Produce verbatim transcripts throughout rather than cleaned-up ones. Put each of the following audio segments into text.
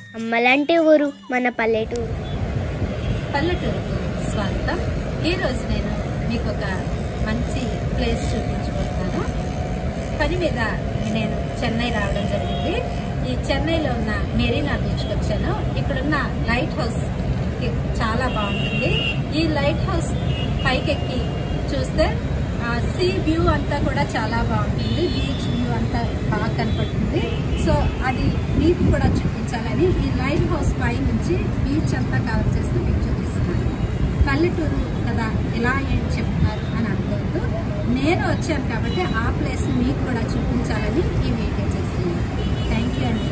అమ్మలాంటి ఊరు మన పల్లెటూరు. పల్లెటూరుకు స్వాగతం. ఈరోజు నేను మీకు ఒక మంచి ప్లేస్ చూపించబోతున్నాను. పని మీద నేను చెన్నై రావడం జరిగింది. ఈ చెన్నైలో ఉన్న మెరీనా బీచ్కి వచ్చాను. ఇక్కడున్న లైట్ హౌస్ చాలా బాగుంటుంది. ఈ లైట్ హౌస్ పైకెక్కి చూస్తే సీ వ్యూ అంతా కూడా చాలా బాగుంటుంది. బీచ్ వ్యూ అంతా బాగా కనపడుతుంది. సో అది మీకు కూడా చూపించాలని ఈ లైట్ హౌస్ పై నుంచి బీచ్ అంతా కవర్ చేస్తూ మీకు చూపిస్తున్నాను. పల్లెటూరు కదా, ఇలా ఏం చెప్తున్నారు అని అనుకోవద్దు. నేను వచ్చాను కాబట్టి ఆ ప్లేస్ మీకు కూడా చూపించాలని ఈ వీడియో చేస్తున్నాను. థ్యాంక్ యూ అండి.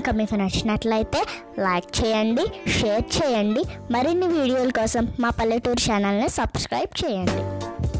కనుక మీకు నచ్చినట్లయితే లైక్ చేయండి, షేర్ చేయండి. మరిన్ని వీడియోల కోసం మా పల్లెటూరు ఛానల్ని సబ్స్క్రైబ్ చేయండి.